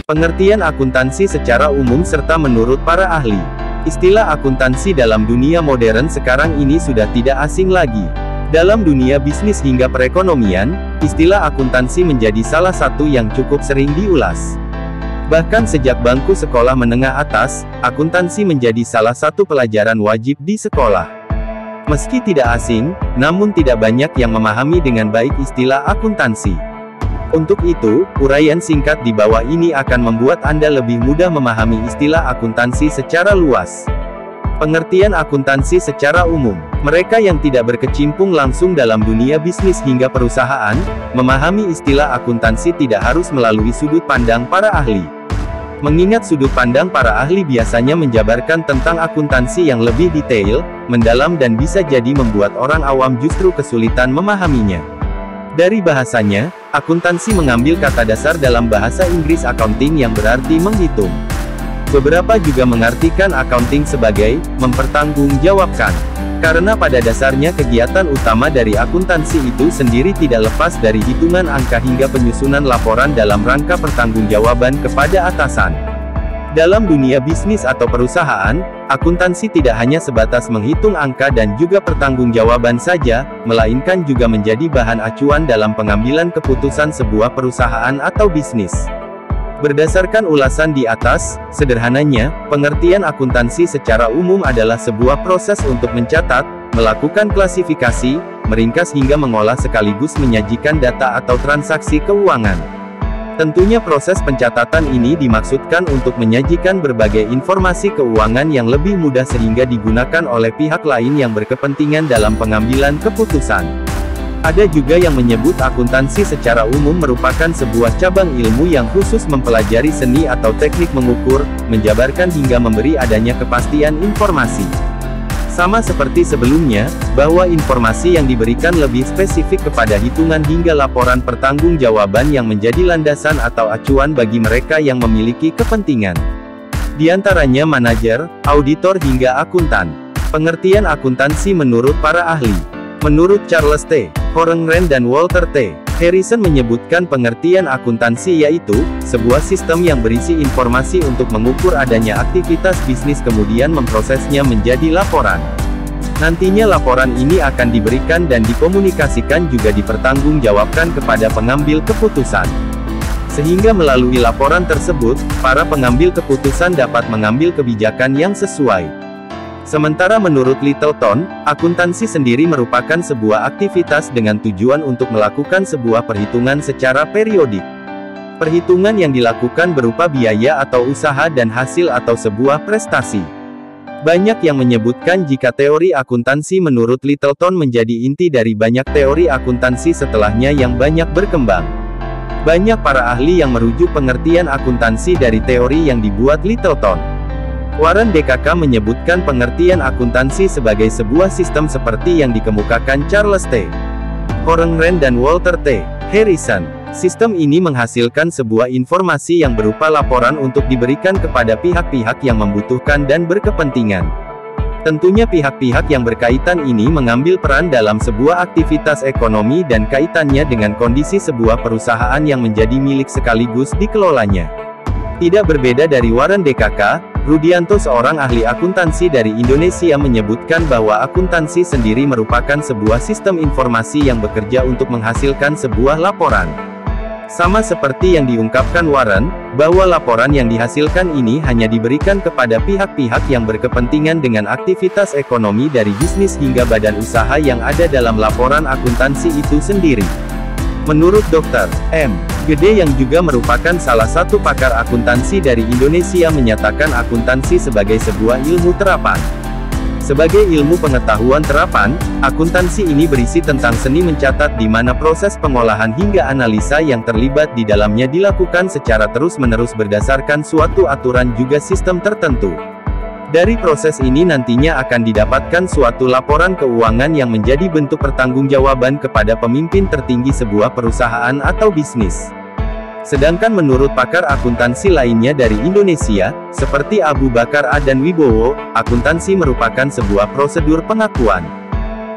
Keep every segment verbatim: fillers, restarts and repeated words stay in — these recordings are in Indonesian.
Pengertian akuntansi secara umum serta menurut para ahli. Istilah akuntansi dalam dunia modern sekarang ini sudah tidak asing lagi. Dalam dunia bisnis hingga perekonomian, istilah akuntansi menjadi salah satu yang cukup sering diulas. Bahkan sejak bangku sekolah menengah atas, akuntansi menjadi salah satu pelajaran wajib di sekolah. Meski tidak asing, namun tidak banyak yang memahami dengan baik istilah akuntansi. Untuk itu, uraian singkat di bawah ini akan membuat Anda lebih mudah memahami istilah akuntansi secara luas. Pengertian akuntansi secara umum. Mereka yang tidak berkecimpung langsung dalam dunia bisnis hingga perusahaan, memahami istilah akuntansi tidak harus melalui sudut pandang para ahli. Mengingat sudut pandang para ahli biasanya menjabarkan tentang akuntansi yang lebih detail, mendalam dan bisa jadi membuat orang awam justru kesulitan memahaminya. Dari bahasanya, akuntansi mengambil kata dasar dalam bahasa Inggris accounting yang berarti menghitung. Beberapa juga mengartikan accounting sebagai mempertanggungjawabkan. Karena pada dasarnya kegiatan utama dari akuntansi itu sendiri tidak lepas dari hitungan angka hingga penyusunan laporan dalam rangka pertanggungjawaban kepada atasan. Dalam dunia bisnis atau perusahaan, akuntansi tidak hanya sebatas menghitung angka dan juga pertanggungjawaban saja, melainkan juga menjadi bahan acuan dalam pengambilan keputusan sebuah perusahaan atau bisnis. Berdasarkan ulasan di atas, sederhananya, pengertian akuntansi secara umum adalah sebuah proses untuk mencatat, melakukan klasifikasi, meringkas hingga mengolah sekaligus menyajikan data atau transaksi keuangan. Tentunya proses pencatatan ini dimaksudkan untuk menyajikan berbagai informasi keuangan yang lebih mudah sehingga digunakan oleh pihak lain yang berkepentingan dalam pengambilan keputusan. Ada juga yang menyebut akuntansi secara umum merupakan sebuah cabang ilmu yang khusus mempelajari seni atau teknik mengukur, menjabarkan hingga memberi adanya kepastian informasi. Sama seperti sebelumnya, bahwa informasi yang diberikan lebih spesifik kepada hitungan hingga laporan pertanggungjawaban yang menjadi landasan atau acuan bagi mereka yang memiliki kepentingan. Di antaranya manajer, auditor hingga akuntan. Pengertian akuntansi menurut para ahli. Menurut Charles T. Horengren dan Walter T. Harrison menyebutkan pengertian akuntansi yaitu, sebuah sistem yang berisi informasi untuk mengukur adanya aktivitas bisnis kemudian memprosesnya menjadi laporan. Nantinya laporan ini akan diberikan dan dikomunikasikan juga dipertanggungjawabkan kepada pengambil keputusan. Sehingga melalui laporan tersebut, para pengambil keputusan dapat mengambil kebijakan yang sesuai. Sementara menurut Littleton, akuntansi sendiri merupakan sebuah aktivitas dengan tujuan untuk melakukan sebuah perhitungan secara periodik. Perhitungan yang dilakukan berupa biaya atau usaha dan hasil atau sebuah prestasi. Banyak yang menyebutkan jika teori akuntansi menurut Littleton menjadi inti dari banyak teori akuntansi setelahnya yang banyak berkembang. Banyak para ahli yang merujuk pengertian akuntansi dari teori yang dibuat Littleton. Warren D K K menyebutkan pengertian akuntansi sebagai sebuah sistem seperti yang dikemukakan Charles T. Horengren dan Walter T. Harrison. Sistem ini menghasilkan sebuah informasi yang berupa laporan untuk diberikan kepada pihak-pihak yang membutuhkan dan berkepentingan. Tentunya pihak-pihak yang berkaitan ini mengambil peran dalam sebuah aktivitas ekonomi dan kaitannya dengan kondisi sebuah perusahaan yang menjadi milik sekaligus dikelolanya. Tidak berbeda dari Warren D K K, Rudianto seorang ahli akuntansi dari Indonesia menyebutkan bahwa akuntansi sendiri merupakan sebuah sistem informasi yang bekerja untuk menghasilkan sebuah laporan. Sama seperti yang diungkapkan Warren, bahwa laporan yang dihasilkan ini hanya diberikan kepada pihak-pihak yang berkepentingan dengan aktivitas ekonomi dari bisnis hingga badan usaha yang ada dalam laporan akuntansi itu sendiri. Menurut dokter M. Gede yang juga merupakan salah satu pakar akuntansi dari Indonesia menyatakan akuntansi sebagai sebuah ilmu terapan. Sebagai ilmu pengetahuan terapan, akuntansi ini berisi tentang seni mencatat di mana proses pengolahan hingga analisa yang terlibat di dalamnya dilakukan secara terus-menerus berdasarkan suatu aturan juga sistem tertentu. Dari proses ini nantinya akan didapatkan suatu laporan keuangan yang menjadi bentuk pertanggungjawaban kepada pemimpin tertinggi sebuah perusahaan atau bisnis. Sedangkan menurut pakar akuntansi lainnya dari Indonesia, seperti Abu Bakar A dan Wibowo, akuntansi merupakan sebuah prosedur pengakuan.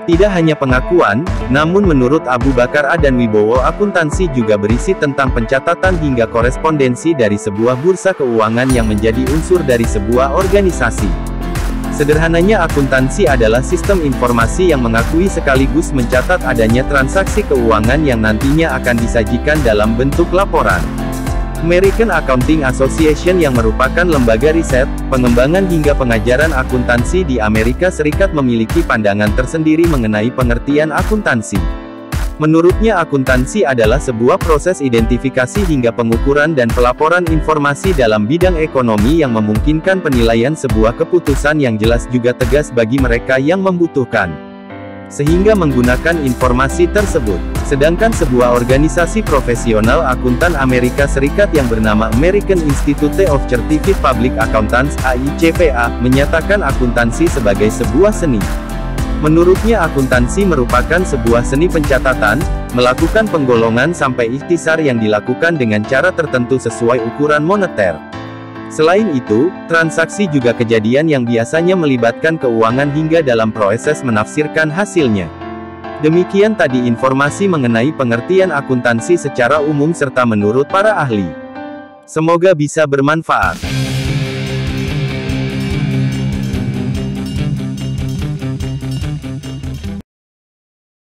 Tidak hanya pengakuan, namun menurut Abu Bakar Adan Wibowo akuntansi juga berisi tentang pencatatan hingga korespondensi dari sebuah bursa keuangan yang menjadi unsur dari sebuah organisasi. Sederhananya akuntansi adalah sistem informasi yang mengakui sekaligus mencatat adanya transaksi keuangan yang nantinya akan disajikan dalam bentuk laporan. American Accounting Association yang merupakan lembaga riset, pengembangan hingga pengajaran akuntansi di Amerika Serikat memiliki pandangan tersendiri mengenai pengertian akuntansi. Menurutnya akuntansi adalah sebuah proses identifikasi hingga pengukuran dan pelaporan informasi dalam bidang ekonomi yang memungkinkan penilaian sebuah keputusan yang jelas juga tegas bagi mereka yang membutuhkan. Sehingga menggunakan informasi tersebut. Sedangkan sebuah organisasi profesional akuntan Amerika Serikat yang bernama American Institute of Certified Public Accountants (A I C P A) menyatakan akuntansi sebagai sebuah seni. Menurutnya akuntansi merupakan sebuah seni pencatatan, melakukan penggolongan sampai ikhtisar yang dilakukan dengan cara tertentu sesuai ukuran moneter. Selain itu, transaksi juga kejadian yang biasanya melibatkan keuangan hingga dalam proses menafsirkan hasilnya. Demikian tadi informasi mengenai pengertian akuntansi secara umum serta menurut para ahli. Semoga bisa bermanfaat.